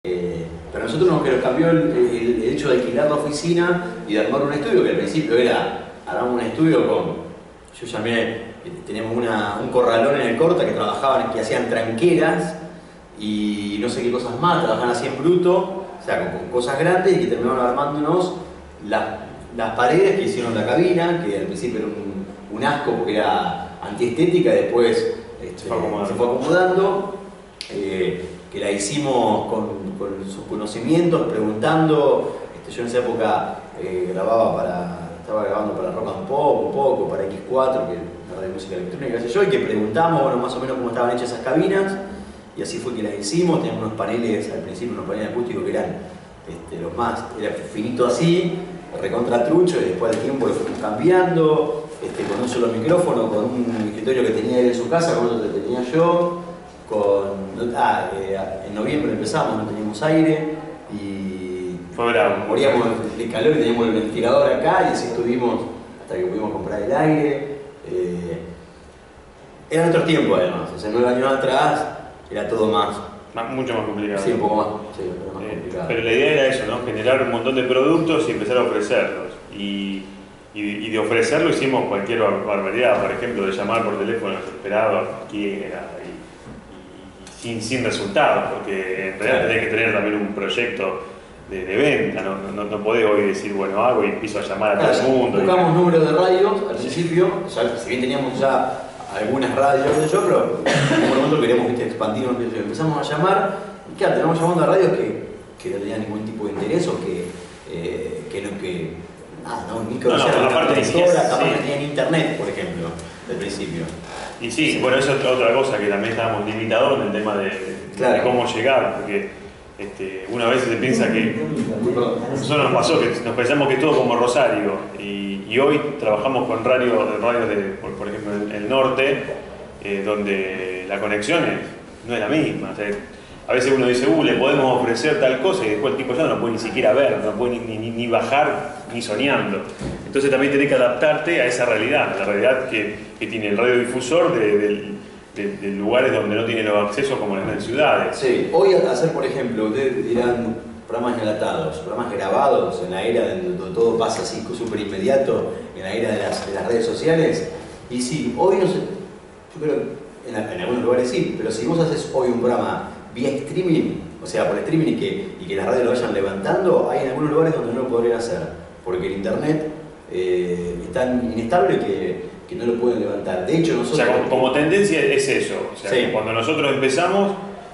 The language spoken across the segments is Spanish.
Pero a nosotros nos cambió el hecho de alquilar la oficina y de armar un estudio, que al principio era armar un estudio con, yo llamé, teníamos un corralón en el Corta que trabajaban, que hacían tranqueras y no sé qué cosas más, trabajaban así en bruto, o sea, con cosas grandes, y que terminaron armándonos las paredes que hicieron la cabina, que al principio era un asco porque era antiestética, y después se fue acomodando. Que la hicimos con sus conocimientos, preguntando. Yo en esa época estaba grabando para Rock and Pop un poco, para X4, que es la radio de música electrónica, qué sé yo, y que preguntamos, bueno, más o menos cómo estaban hechas esas cabinas, y así fue que las hicimos. Teníamos unos paneles al principio, unos paneles acústicos que eran los más, era finito así, recontra trucho, y después del tiempo lo fuimos cambiando, con un solo micrófono, con un escritorio que tenía él en su casa, con otro que tenía yo. En noviembre empezamos, no teníamos aire y moríamos de calor y teníamos el ventilador acá, y así estuvimos hasta que pudimos comprar el aire. Era otro tiempo además, o sea, 9 años atrás era todo mucho más complicado. Sí, un poco más, sí, más complicado. Pero la idea era eso, ¿no? Generar un montón de productos y empezar a ofrecerlos. Y de ofrecerlo hicimos cualquier barbaridad, por ejemplo, de llamar por teléfono desesperado a cualquiera sin resultados, porque en realidad tenés que tener también un proyecto de venta, no podés hoy decir, bueno, hago y empiezo a llamar a todo el mundo. Buscamos números de radios al principio, si bien teníamos ya algunas radios, pero en un momento queríamos expandirnos, empezamos a llamar, y claro, teníamos llamando a radios que no tenían ningún tipo de interés, o ni conocían la parte de historia, capaz que tenían internet, por ejemplo, del principio. Y sí, bueno, eso es otra cosa, que también estábamos limitados en el tema de cómo llegar, porque una vez se piensa que nosotros nos pasó que nos pensamos que es todo como Rosario, y hoy trabajamos con radios por ejemplo, en el norte, donde la conexión no es la misma. O sea, a veces uno dice, le podemos ofrecer tal cosa, y después el tipo ya no lo puede ni siquiera ver, no puede ni bajar, ni soñando. Entonces también tenés que adaptarte a esa realidad, a la realidad que tiene el radiodifusor de lugares donde no tiene los accesos como en las ciudades. Sí, hoy hacer, por ejemplo, ustedes dirán programas enlatados, programas grabados en la era donde todo pasa así súper inmediato, en la era de las redes sociales. Y sí, hoy no sé, yo creo en algunos lugares sí, pero si vos haces hoy un programa vía streaming, o sea, por streaming, y que las radios lo vayan levantando, hay en algunos lugares donde no lo podrían hacer, porque el internet es tan inestable que no lo pueden levantar. De hecho, nosotros... O sea, como tendencia es eso. O sea, sí. Cuando nosotros empezamos,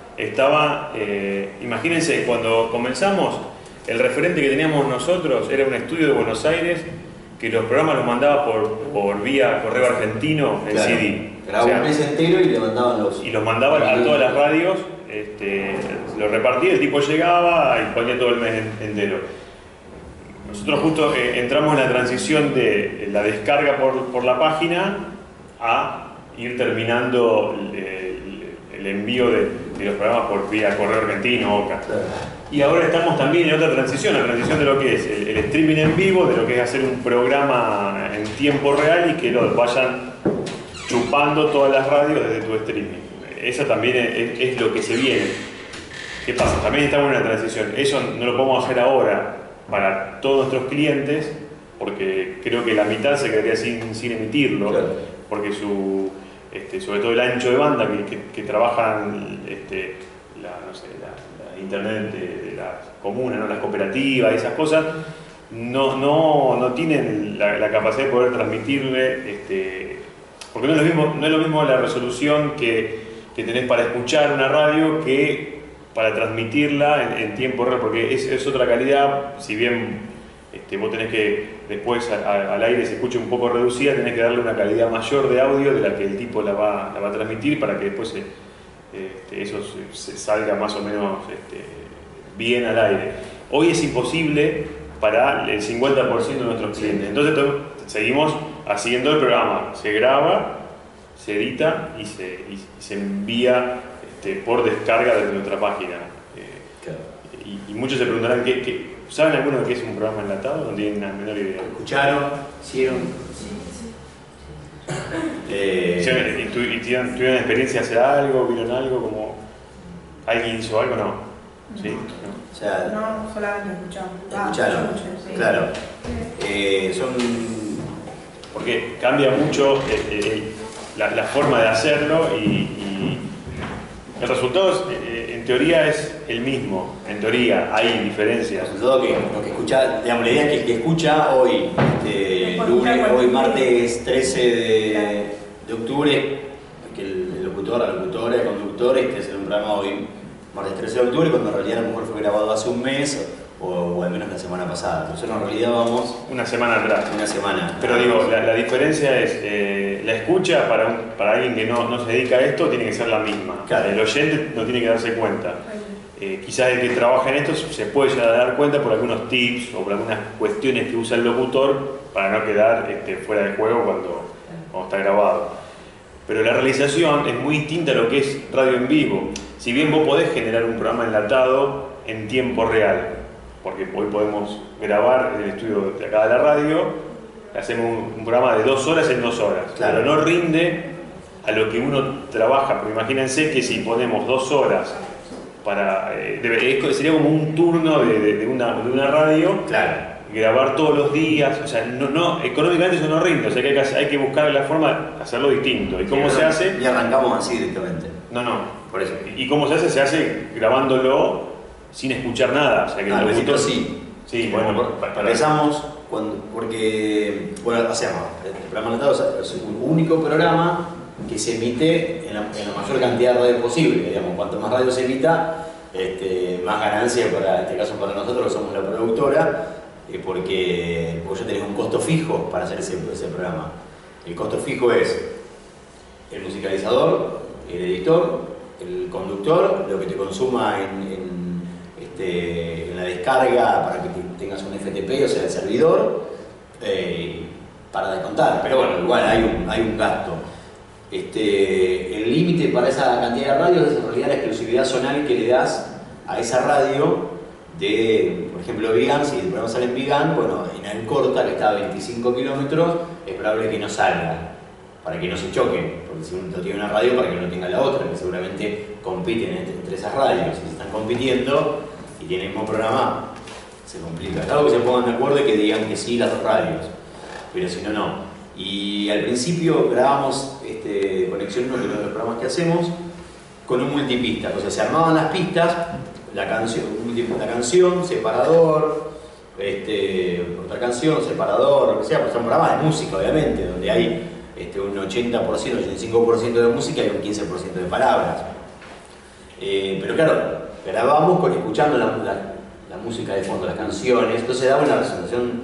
imagínense, cuando comenzamos, el referente que teníamos nosotros era un estudio de Buenos Aires, que los programas los mandaba por vía correo argentino en CD. Grababa un mes entero y le mandaban y los mandaba a todas las radios, lo repartía, el tipo llegaba y ponía todo el mes entero. Nosotros justo entramos en la transición de la descarga por la página a ir terminando el envío de los programas por vía correo argentino, OCA. Y ahora estamos también en otra transición, la transición de lo que es el streaming en vivo, de lo que es hacer un programa en tiempo real y que lo vayan chupando todas las radios desde tu streaming. Eso también es lo que se viene. ¿Qué pasa? También estamos en una transición. Eso no lo podemos hacer ahora para todos nuestros clientes, porque creo que la mitad se quedaría sin emitirlo, claro. Porque sobre todo el ancho de banda que trabajan la internet de las comunas, ¿no? Las cooperativas, esas cosas, no tienen la capacidad de poder transmitirle, porque no es lo mismo la resolución que tenés para escuchar una radio que para transmitirla en tiempo real, porque es otra calidad. Si bien vos tenés que después al aire se escuche un poco reducida, tenés que darle una calidad mayor de audio de la que el tipo la va a transmitir, para que después eso se salga más o menos bien al aire. Hoy es imposible para el 50% de nuestros clientes. Entonces seguimos haciendo el programa, se graba, se edita y se envía por descarga desde nuestra página. Claro. Y muchos se preguntarán, ¿saben alguno de qué es un programa enlatado? No tienen la menor idea. ¿Escucharon? ¿Hicieron? ¿Tuvieron experiencia de hacer algo? ¿Vieron algo? ¿Alguien hizo algo? No. ¿sí? ¿No? O sea, no solamente escuchamos. Escucharon, Sí. claro. Porque cambia mucho la forma de hacerlo y el resultado en teoría es el mismo. En teoría hay diferencias. Sobre todo que lo que escucha, digamos, la idea es que el que escucha hoy, hoy martes 13 de octubre, que el locutor, la locutora, el conductor, es un programa hoy, martes 13 de octubre, cuando en realidad a lo mejor fue grabado hace un mes o al menos la semana pasada. Nosotros en realidad vamos una semana atrás. Una semana. Pero digo, la diferencia es, la escucha para alguien que no se dedica a esto tiene que ser la misma. Claro. El oyente no tiene que darse cuenta. Quizás el que trabaja en esto se puede llegar a dar cuenta por algunos tips o por algunas cuestiones que usa el locutor para no quedar fuera de juego cuando está grabado. Pero la realización es muy distinta a lo que es radio en vivo. Si bien vos podés generar un programa enlatado en tiempo real, porque hoy podemos grabar en el estudio de acá de la radio, hacemos un programa de 2 horas en 2 horas, claro. Pero no rinde a lo que uno trabaja, porque imagínense que si ponemos 2 horas sería como un turno de una radio, claro. Grabar todos los días, o sea, económicamente eso no rinde, o sea que hay que buscar la forma de hacerlo distinto. ¿Y cómo se hace? Y arrancamos así directamente. No, por eso. ¿Y cómo se hace? Se hace grabándolo sin escuchar nada, o sea que el locutor sí. Sí, bueno, empezamos porque, bueno, hacemos el programa enlatado, es un único programa que se emite en la mayor cantidad de radios posible, digamos, cuanto más radio se emita, más ganancia en este caso para nosotros que somos la productora, porque ya tenés un costo fijo para hacer ese programa. El costo fijo es el musicalizador, el editor, el conductor, lo que te consuma en la descarga para que tengas un FTP, o sea, el servidor, para descontar. Pero bueno, igual hay un gasto. El límite para esa cantidad de radios es en realidad la exclusividad zonal que le das a esa radio de, por ejemplo, Vigan. Si el programa sale en Vigan, bueno, en Alcorta, que está a 25 kilómetros, es probable que no salga, para que no se choquen, porque si uno tiene una radio, para que no tenga la otra, que seguramente compiten entre esas radios. Si están compitiendo y tienen el mismo programa, se complica. Claro que se pongan de acuerdo y que digan que sí las dos radios, pero si no, no. Y al principio grabamos Conexión 1, que es uno de los programas que hacemos, con un multipista. O sea, se armaban las pistas, la canción, separador, otra canción, separador, lo que sea, pues son programas de música, obviamente, donde hay un 80%, 85% de música y un 15% de palabras. Pero claro, grabamos escuchando la música de fondo, las canciones, entonces daba una sensación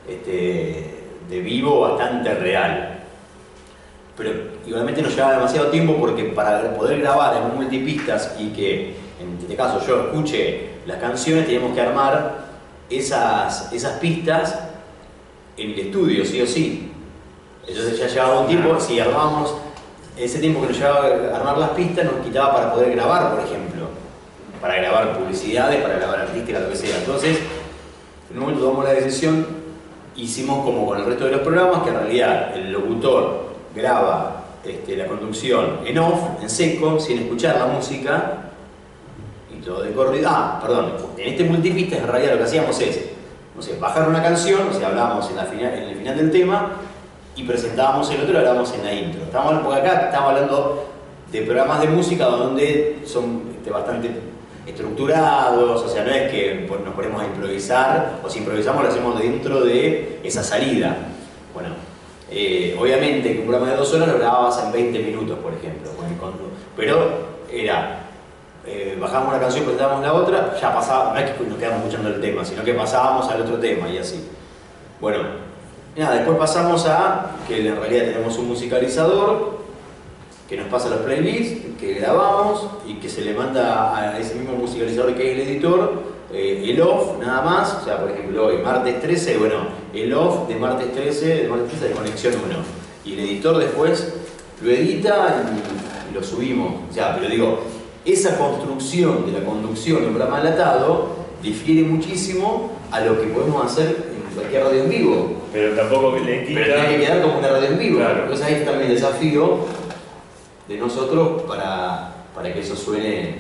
de vivo bastante real. Pero igualmente nos llevaba demasiado tiempo porque para poder grabar en un multipistas y que en este caso yo escuche las canciones, teníamos que armar esas pistas en el estudio, sí o sí. Entonces ya llevaba un tiempo, si armábamos ese tiempo que nos llevaba a armar las pistas, nos quitaba para poder grabar, por ejemplo, para grabar publicidades, para grabar artística, lo que sea. Entonces, en un momento tomamos la decisión, hicimos como con el resto de los programas, que en realidad el locutor graba la conducción en off, en seco, sin escuchar la música, y todo de corrido. Perdón, en este multipista en realidad lo que hacíamos es, no sé, bajar una canción, o sea, hablábamos en el final del tema, y presentábamos el otro, lo hablábamos en la intro. Porque acá estamos hablando de programas de música donde son bastante estructurados, o sea, no es que nos ponemos a improvisar, o si improvisamos lo hacemos dentro de esa salida. Bueno, obviamente que un programa de 2 horas lo grababas en 20 minutos, por ejemplo, pero era, bajábamos una canción, presentábamos la otra, ya pasaba, no es que nos quedamos escuchando el tema, sino que pasábamos al otro tema y así. Bueno, nada, después pasamos a que en realidad tenemos un musicalizador que nos pasa los playlists, que grabamos y que se le manda a ese mismo musicalizador que es el editor, el off nada más. O sea, por ejemplo, hoy martes 13, bueno, el off de martes 13 de Conexión 1, y el editor después lo edita y lo subimos. O sea, pero digo, esa construcción de la conducción de un programa enlatado difiere muchísimo a lo que podemos hacer en cualquier radio en vivo. Pero tampoco le quita... Pero tiene que quedar como una radio en vivo. Claro. Entonces ahí está también el desafío de nosotros para que eso suene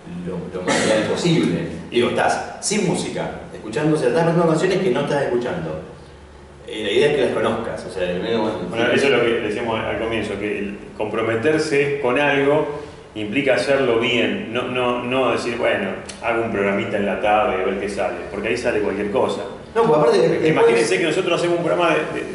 lo más real posible. Digo, estás sin música, escuchándose, estás escuchando canciones que no estás escuchando. La idea es que las conozcas, o sea, bueno, eso es lo que decíamos al comienzo, que el comprometerse con algo implica hacerlo bien, no decir, bueno, hago un programita en la tarde a ver qué sale, porque ahí sale cualquier cosa. No, porque aparte imagínense que nosotros hacemos un programa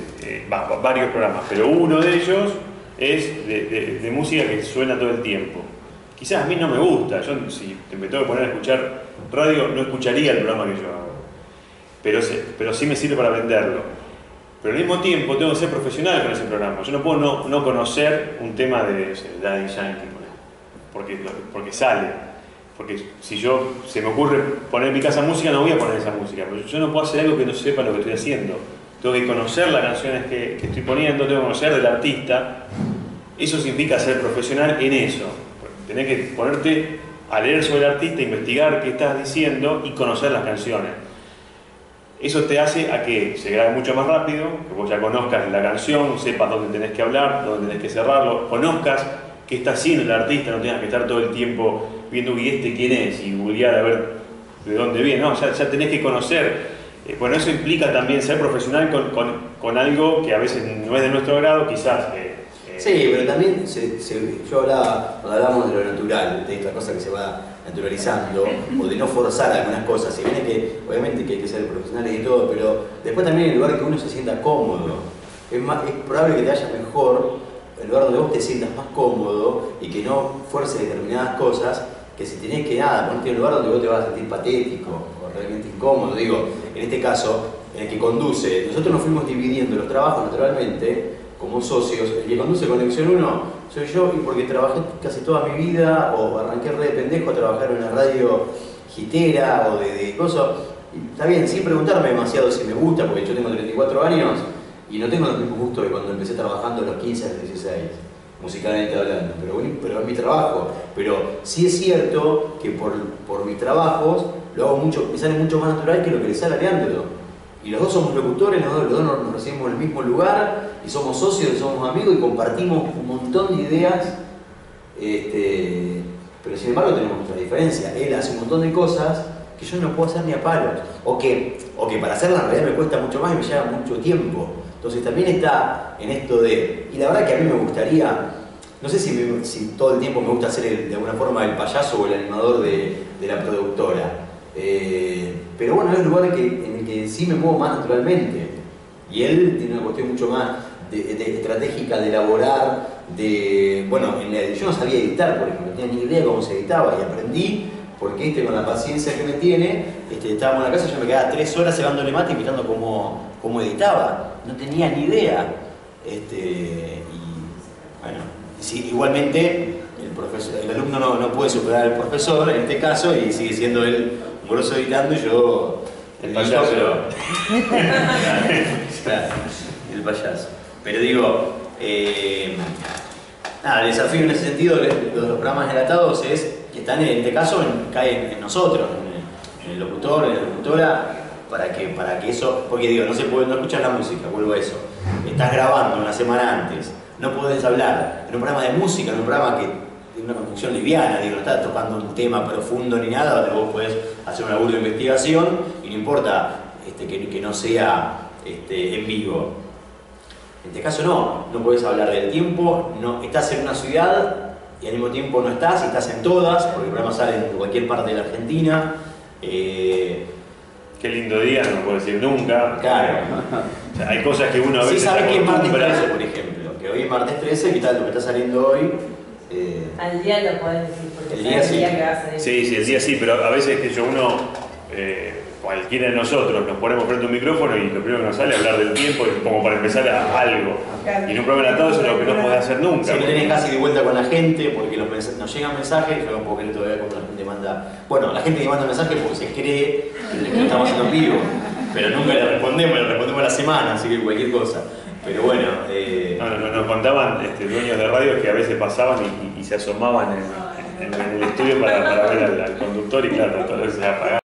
varios programas, pero uno de ellos es de música que suena todo el tiempo. Quizás a mí no me gusta, yo si me tengo que poner a escuchar radio no escucharía el programa que yo hago, pero sí me sirve para venderlo. Pero al mismo tiempo tengo que ser profesional con ese programa. Yo no puedo no conocer un tema de Daddy Yankee, porque sale. Porque si se me ocurre poner en mi casa música, no voy a poner esa música. Pero yo no puedo hacer algo que no sepa lo que estoy haciendo. Tengo que conocer las canciones que estoy poniendo, tengo que conocer del artista. Eso significa ser profesional en eso. Tenés que ponerte a leer sobre el artista, investigar qué estás diciendo y conocer las canciones. Eso te hace a que se grabe mucho más rápido, que vos ya conozcas la canción, sepas dónde tenés que hablar, dónde tenés que cerrarlo, conozcas qué está haciendo el artista, no tengas que estar todo el tiempo viendo quién es y googlear a ver de dónde viene. No, ya tenés que conocer. Bueno, eso implica también ser profesional con algo que a veces no es de nuestro grado, quizás. Sí, pero también cuando hablamos de lo natural, de esta cosa que se va naturalizando, o de no forzar algunas cosas, si bien que obviamente que hay que ser profesionales y todo, pero después también en el lugar que uno se sienta cómodo. Es probable que te vaya mejor el lugar donde vos te sientas más cómodo y que no fuerces determinadas cosas, que si tenés que ponerte en un lugar donde vos te vas a sentir patético o realmente incómodo. Digo, en este caso, en el que conduce, nosotros nos fuimos dividiendo los trabajos naturalmente como socios. El que conduce Conexión 1 soy yo, y porque trabajé casi toda mi vida, o arranqué re de pendejo a trabajar en una radio hitera o de cosas. Está bien, sin preguntarme demasiado si me gusta, porque yo tengo 34 años y no tengo los mismos gustos que cuando empecé trabajando a los 15 a los 16, musicalmente hablando, pero es mi trabajo. Pero sí es cierto que por mis trabajos lo hago mucho, me sale mucho más natural que lo que le sale a Leandro. Y los dos somos locutores, los dos nos recibimos en el mismo lugar, y somos socios, y somos amigos, y compartimos un montón de ideas, pero sin embargo tenemos nuestra diferencia. Él hace un montón de cosas que yo no puedo hacer ni a palos, o que para hacerlas en realidad me cuesta mucho más y me lleva mucho tiempo. Entonces también está en esto y la verdad que a mí me gustaría, no sé si todo el tiempo me gusta ser de alguna forma el payaso o el animador de la productora. Pero bueno, es un lugar en el que sí me muevo más naturalmente, y él tiene una cuestión mucho más de estratégica, de elaborar, bueno, yo no sabía editar, por ejemplo, no tenía ni idea de cómo se editaba, y aprendí porque con la paciencia que me tiene, estábamos en la casa, yo me quedaba 3 horas cegándole mate y mirando cómo editaba, no tenía ni idea, y bueno, sí, igualmente el alumno no puede superar al profesor en este caso, y sigue siendo él un grosso editando y yo el payaso. Claro, el payaso. Pero digo, nada, el desafío en ese sentido de los programas enlatados es que están en este caso caen en nosotros, en el locutor, en la locutora, para que eso, porque digo, no escuchas la música, vuelvo a eso. Estás grabando una semana antes, no podés hablar en un programa de música, en un programa que tiene una confusión liviana, digo, no estás tocando un tema profundo ni nada, donde vos podés hacer un laburo de investigación y no importa que no sea en vivo. En este caso no podés hablar del tiempo, estás en una ciudad y al mismo tiempo no estás, y estás en todas, porque el programa sale en cualquier parte de la Argentina. Qué lindo día, no puedo decir nunca. Claro. O sea, hay cosas que uno a veces... Sí, sabes que es martes 13, por ejemplo, que hoy es martes 13, que tal, lo que está saliendo hoy. Al día lo podés decir, porque el día sí. Que vas a decir. Sí, el día sí, pero a veces que cualquiera de nosotros nos ponemos frente a un micrófono y lo primero que nos sale es hablar del tiempo, como para empezar a algo. Y en un programa enlatado eso es lo que no podés hacer nunca. Si no tenés casi de vuelta con la gente, porque nos llegan mensajes, yo no puedo creer todavía cuando la gente manda... Bueno, la gente que manda mensajes porque se cree que lo estamos haciendo en vivo, pero nunca le respondemos a la semana, así que cualquier cosa. Pero bueno... Nos contaban dueños de radio que a veces pasaban y se asomaban en el estudio para ver al conductor, y claro, todo se apagaba.